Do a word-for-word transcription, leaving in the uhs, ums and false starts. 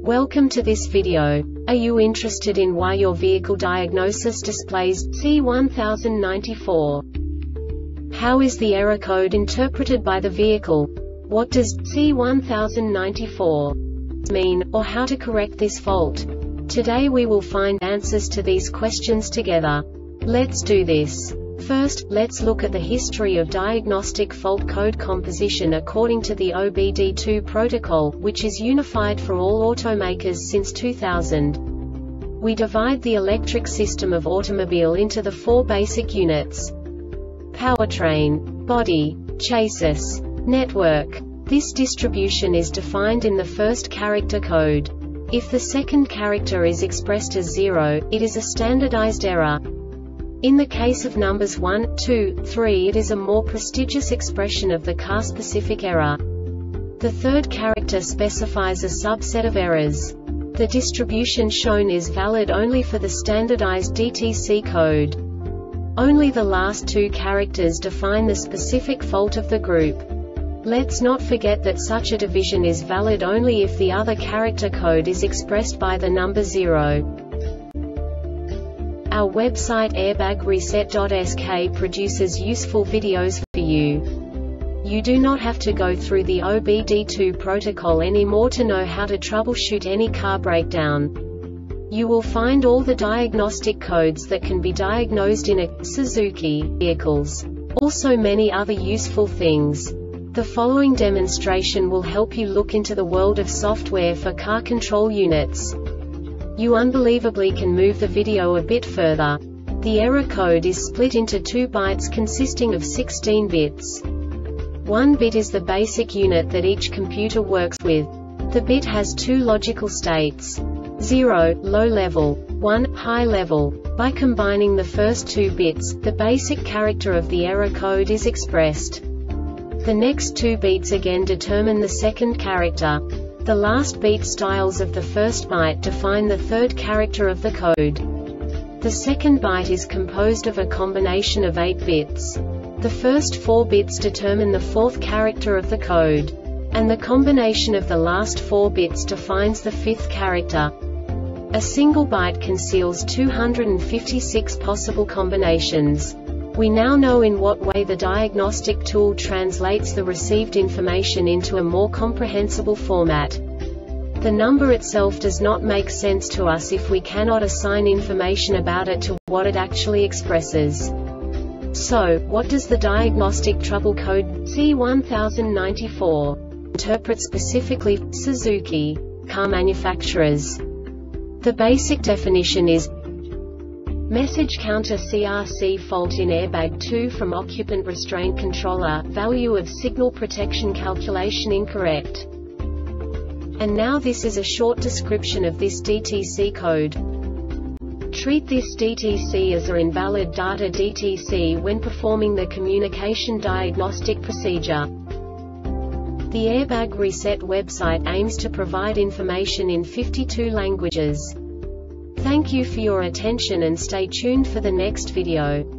Welcome to this video. Are you interested in why your vehicle diagnosis displays C one thousand ninety-four? How is the error code interpreted by the vehicle? What does C one thousand ninety-four mean, or how to correct this fault? Today we will find answers to these questions together. Let's do this. First, let's look at the history of diagnostic fault code composition according to the O B D two protocol, which is unified for all automakers since two thousand. We divide the electric system of automobile into the four basic units: powertrain, body, chassis, network. This distribution is defined in the first character code. If the second character is expressed as zero, it is a standardized error. In the case of numbers one, two, three, it is a more prestigious expression of the car-specific error. The third character specifies a subset of errors. The distribution shown is valid only for the standardized D T C code. Only the last two characters define the specific fault of the group. Let's not forget that such a division is valid only if the other character code is expressed by the number zero. Our website airbag reset dot S K produces useful videos for you. You do not have to go through the O B D two protocol anymore to know how to troubleshoot any car breakdown. You will find all the diagnostic codes that can be diagnosed in a Suzuki vehicles. Also many other useful things. The following demonstration will help you look into the world of software for car control units. You unbelievably can move the video a bit further. The error code is split into two bytes consisting of sixteen bits. One bit is the basic unit that each computer works with. The bit has two logical states: zero, low level, one, high level. By combining the first two bits, the basic character of the error code is expressed. The next two beats again determine the second character. The last beat styles of the first byte define the third character of the code. The second byte is composed of a combination of eight bits. The first four bits determine the fourth character of the code. And the combination of the last four bits defines the fifth character. A single byte conceals two hundred fifty-six possible combinations. We now know in what way the diagnostic tool translates the received information into a more comprehensible format. The number itself does not make sense to us if we cannot assign information about it to what it actually expresses. So, what does the diagnostic trouble code C one thousand ninety-four interpret specifically for Suzuki car manufacturers? The basic definition is message counter C R C fault in airbag two from occupant restraint controller, value of signal protection calculation incorrect. And now this is a short description of this D T C code. Treat this D T C as an invalid data D T C when performing the communication diagnostic procedure. The Airbag Reset website aims to provide information in fifty-two languages. Thank you for your attention and stay tuned for the next video.